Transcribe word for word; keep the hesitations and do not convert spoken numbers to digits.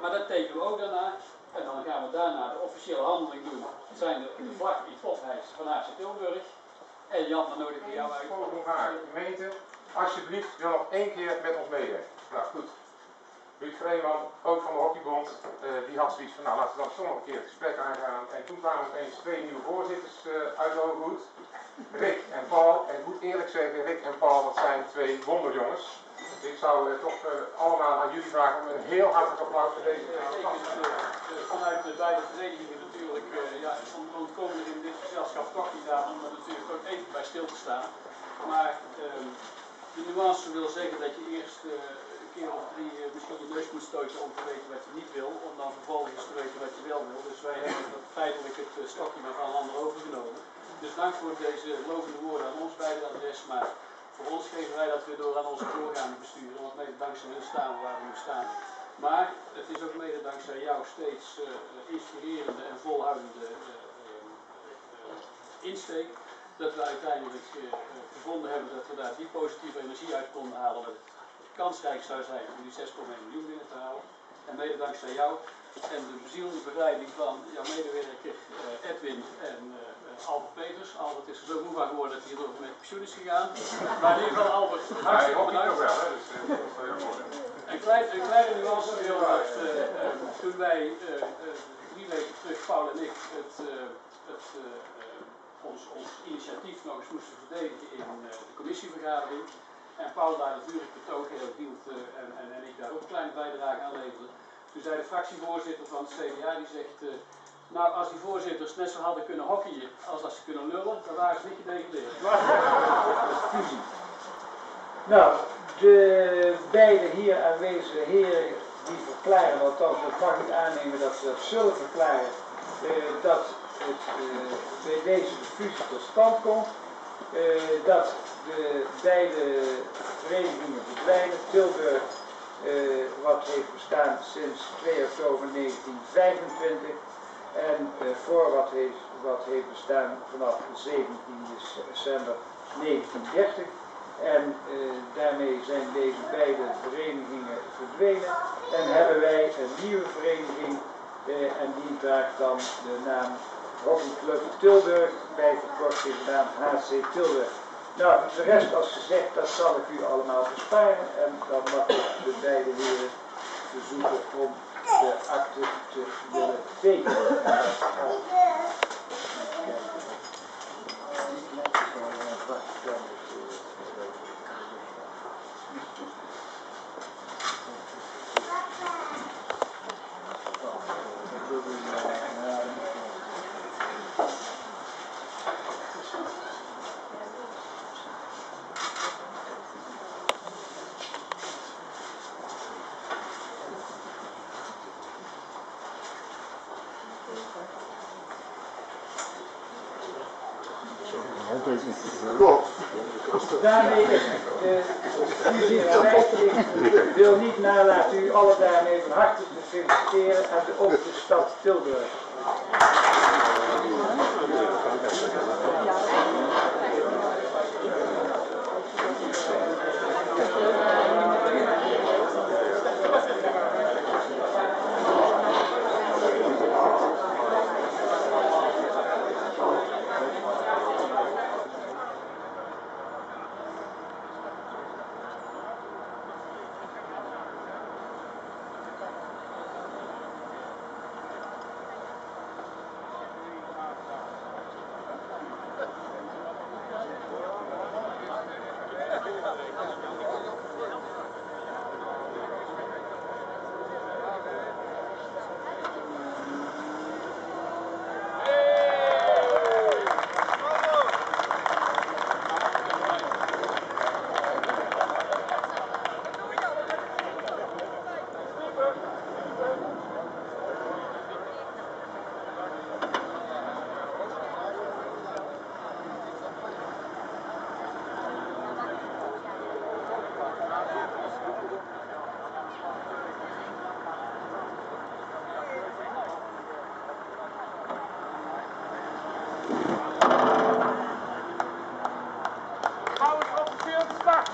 Maar dat tekenen we ook daarna. En dan gaan we daarna de officiële handeling doen. Het zijn de, de vlag die tophijst van H C Tilburg. En Jan, dan nodig ik jou uit. Volgende gemeente, alsjeblieft wil nog één keer met ons meewerken. Nou goed. Ruud Vreeman, ook van de Hockeybond, uh, die had zoiets van, nou laten we dan toch nog een keer het gesprek aangaan. En toen kwamen opeens twee nieuwe voorzitters uh, uit de Hoge Hoed. Rick en Paul. En ik moet eerlijk zeggen, Rick en Paul, dat zijn twee wonderjongens. Dus ik zou uh, toch uh, allemaal aan jullie vragen om een heel hartelijk applaus voor deze. Uh, vanuit de beide verenigingen natuurlijk, uh, ja, ontkomen er in dit gezelschap toch niet aan om er natuurlijk ook even bij stil te staan. Maar uh, de nuance wil zeggen dat je eerst uh, een keer of drie uh, misschien je neus moet stoten om te weten wat je niet wil, om dan vervolgens te weten wat je wel wil. Dus wij hebben feitelijk het uh, stokje maar van een ander overgenomen. Dus dank voor deze lovende woorden aan ons beide adres, maar voor ons geven wij dat weer door aan onze doorgaande besturen, want mede dankzij hun staan waar we nu staan. Maar het is ook mede dankzij jou steeds uh, inspirerende en volhoudende uh, uh, insteek dat we uiteindelijk uh, gevonden hebben dat we daar die positieve energie uit konden halen, dat het kansrijk zou zijn om die zes komma één miljoen binnen te halen. En mede dankzij jou en de bezielde begeleiding van jouw medewerker uh, Edwin en uh, Albert Peters. Albert is er zo moe van geworden dat hij hier met pensioen is gegaan. Maar in ieder geval Albert, hartstikke bedankt. Een, klein, een kleine nuance wil dat uh, uh, toen wij uh, uh, drie weken terug, Paul en ik, het, uh, het, uh, uh, ons, ons initiatief nog eens moesten verdedigen in uh, de commissievergadering. En Paul daar natuurlijk betoog hield uh, en, en, en ik daar ook een kleine bijdrage aan leverde. Toen zei de fractievoorzitter van het C D A, die zegt, uh, nou als die voorzitters net zo hadden kunnen hockeyen als als ze kunnen lullen, dan waren ze niet gedegradeerd. Nou, de beide hier aanwezige heren die verklaren, althans dat mag ik aannemen dat ze dat zullen verklaren, uh, dat het uh, bij deze fusie tot stand komt, uh, dat de beide verenigingen verdwijnen. Tilburg, uh, wat heeft bestaan sinds twee oktober negentien vijfentwintig en uh, voor wat heeft, wat heeft bestaan vanaf zeventien december negentien dertig. En uh, daarmee zijn deze beide verenigingen verdwenen en hebben wij een nieuwe vereniging uh, en die draagt dan de naam Hockeyclub Tilburg, bij verkorting de naam H C Tilburg. Nou, de rest als gezegd, dat zal ik u allemaal besparen en dan mag ik de beide heren verzoeken om de akte te willen tekenen. Daarmee is de fusie gelijk. Ik wil niet nalaten u alle daarmee van harte te feliciteren en de, ook de stad Tilburg. Trouwens, officieel gestart.